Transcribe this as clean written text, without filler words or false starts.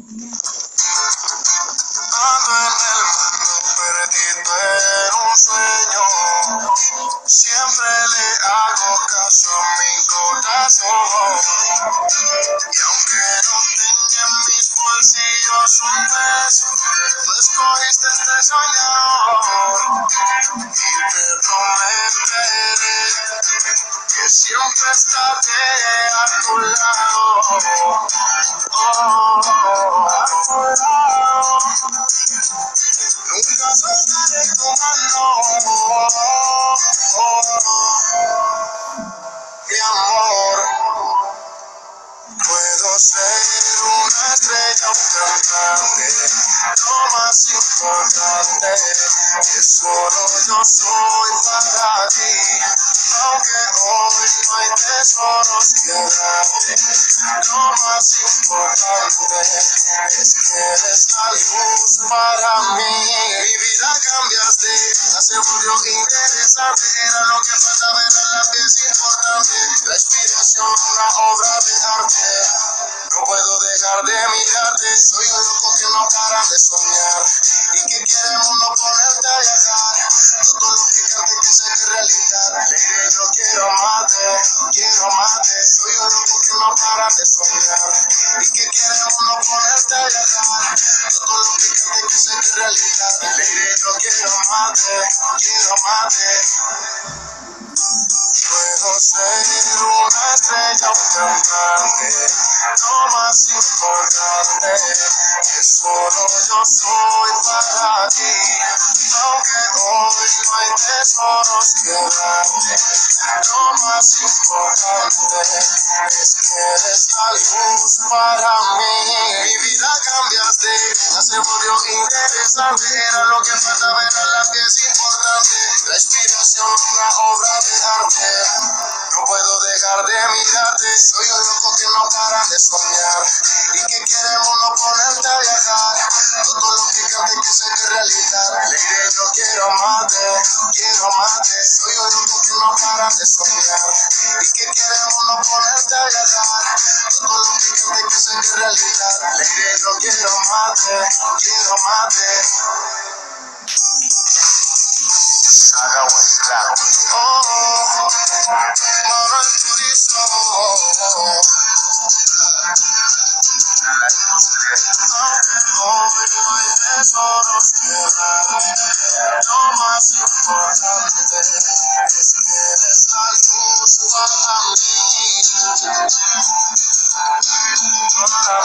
Ando en el mundo perdido en un sueño. Siempre le hago caso a mi corazón. Y aunque no tenga en mis bolsillos un peso, tú escogiste este soñador. Y te prometeré que siempre estaré a tu lado. A tu lado. Nunca soltaré tu mano, mi amor. Puedo ser una estrella, un cantante, lo más importante que solo yo soy para ti. Aunque hoy no hay tesoros que darte, lo más importante es que eres la luz para mí. Mi vida cambiaste, ya se volvió interesante, era lo que faltaba, era la pieza importante. La inspiración, una obra de arte. No puedo dejar de mirarte, soy un loco que no para de soñar y que quiere el mundo ponerte a viajar. Todo lo que cante que se haga realidad. Alegre, yo quiero amarte, soy un loco que no para de soñar y que quiere el mundo ponerte a viajar. Todo lo que cante que se haga realidad. Alegre, yo quiero amarte. Puedo ser una estrella, un cantante, lo más importante que solo yo soy para ti. Aunque hoy no hay tesoros que darte, lo más importante es que eres la luz para mí. Mi vida cambiaste, ya se volvió interesante, era lo que faltaba, era la pieza importante. La inspiración, una obra de arte. No puedo dejar de mirarte, soy un loco que no para de soñar y que quiere el mundo ponerte a viajar. Todo lo que cante que se haga realidad. Alegre, yo quiero amarte, soy un loco que no para de soñar y que quiere el mundo ponerte a viajar. Todo lo que cante que se haga realidad. Alegre, yo quiero amarte. Saga West Claro. Mano en chorizo. La industria. Hoy no hay tesoros que dar. Lo más importante es que eres la luz para mí.